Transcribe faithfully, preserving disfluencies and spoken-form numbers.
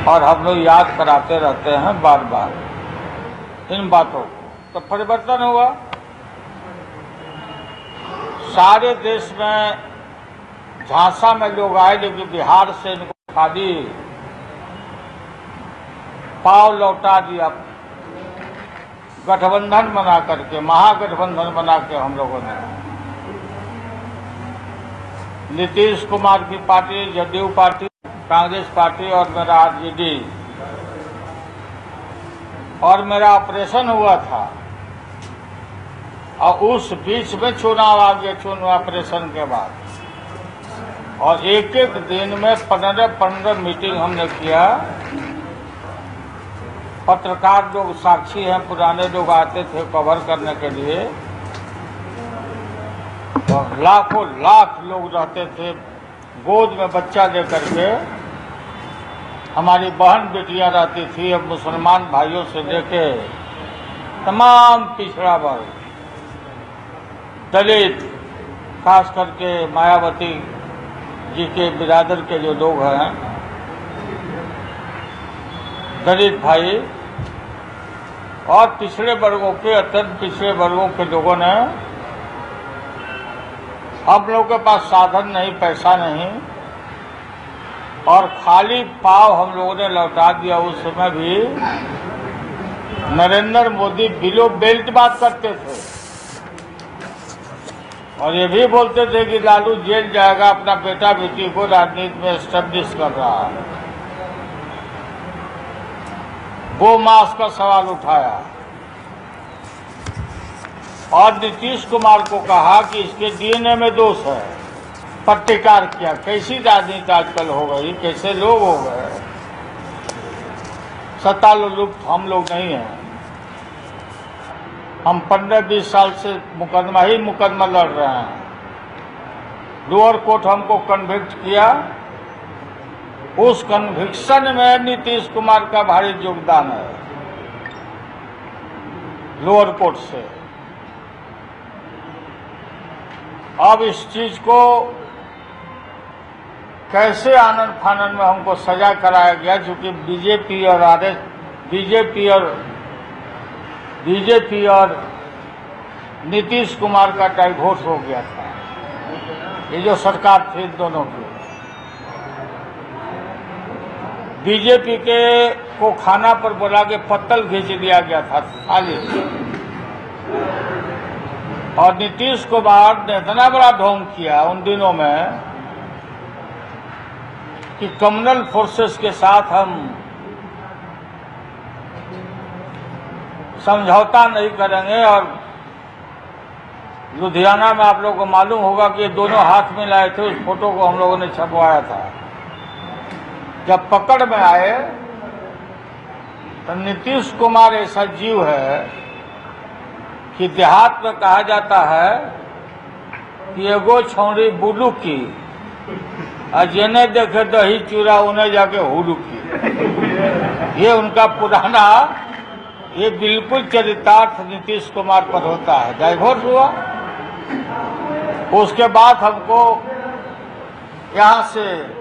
और हम लोग याद कराते रहते हैं बार बार इन बातों को। तो परिवर्तन हुआ सारे देश में। झांसा में लोग आए, लेकिन बिहार से इनको खाली पाव लौटा दिया गठबंधन बना करके, महागठबंधन बना के हम लोगों ने। नीतीश कुमार की पार्टी, जदयू पार्टी, कांग्रेस पार्टी और मेरा आरजेडी, और मेरा ऑपरेशन हुआ था। और उस बीच में चुनाव आ गया, चुनाव ऑपरेशन के बाद। और एक एक दिन में पंद्रह पंद्रह मीटिंग हमने किया। पत्रकार लोग साक्षी हैं, पुराने लोग आते थे कवर करने के लिए। और लाखों लाख लोग रहते थे गोद में बच्चा लेकर के। हमारी बहन बेटियां रहती थी, अब मुसलमान भाइयों से लेके तमाम पिछड़ा वर्ग, दलित, खास करके मायावती जी के बिरादर के जो लोग हैं, दलित भाई और पिछड़े वर्गों के, अत्यंत पिछड़े वर्गों के लोगों ने, हम लोगों के पास साधन नहीं, पैसा नहीं, और खाली पाव हम लोगों ने लौटा दिया। उस समय भी नरेंद्र मोदी बिलो बेल्ट बात करते थे और ये भी बोलते थे कि लालू जेल जाएगा, अपना बेटा बेटी को राजनीति में एस्टेब्लिश कर रहा है। गो मास का सवाल उठाया और नीतीश कुमार को कहा कि इसके डीएनए में दोष है। प्रतिकार किया। कैसी राजनीति आजकल हो गई, कैसे लोग हो गए। सत्ता लुप्त हम लोग नहीं हैं। हम पंद्रह बीस साल से मुकदमा ही मुकदमा लड़ रहे हैं। लोअर कोर्ट हमको कन्विक्ट किया। उस कन्विक्शन में नीतीश कुमार का भारी योगदान है, लोअर कोर्ट से। अब इस चीज को कैसे आनंद फानन में हमको सजा कराया गया, क्योंकि बीजेपी और आरएस बीजेपी और बीजेपी और नीतीश कुमार का डाइवोर्स हो गया था। ये जो सरकार थी दोनों की, बीजेपी के को खाना पर बुला के पत्तल खींच दिया गया था थाली। और नीतीश कुमार ने इतना बड़ा ढोंग किया उन दिनों में कि कम्युनल फोर्सेस के साथ हम समझौता नहीं करेंगे। और लुधियाना में आप लोगों को मालूम होगा कि ये दोनों हाथ में लाए थे, उस फोटो को हम लोगों ने छपवाया था। जब पकड़ में आए तो नीतीश कुमार ऐसा जीव है कि देहात में कहा जाता है कि एगो छौड़ी बुलू की और जिन्हें देखे दही चूरा उन्हें जाके हुलू की। ये उनका पुराना, ये बिल्कुल चरितार्थ नीतीश कुमार पर होता है। डाइवोर्स हुआ, उसके बाद हमको यहाँ से